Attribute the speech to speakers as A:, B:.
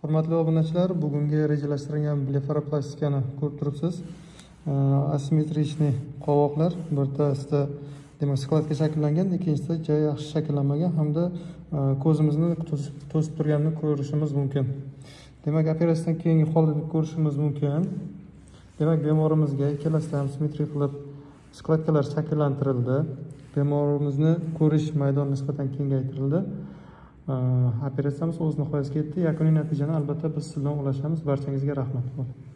A: Hurmatli obunachilar, bugungi rejalashtirilgan blefaroplastikani ko'rib turibsiz. Asimetrichniy qovoqlar birtasida demak skladka shakllangan, ikkinchisida juda yaxshi shakllanmagan hamda ko'zimizni to'sib turganini ko'rishimiz mumkin. Demak, operatsiyadan keyingi holini ko'rishimiz mumkin. Demak, bemorimizga ikkalasida ham simmetriya qilib skladkalar shakllantirildi. Bemorimizni ko'rish maydoni nisbatan kengaytirildi. Operatsiyamiz o'z nihoyasiga yetdi. Yakuniy natijani albatta biz sizdan ulashamiz. Barchangizga rahmat.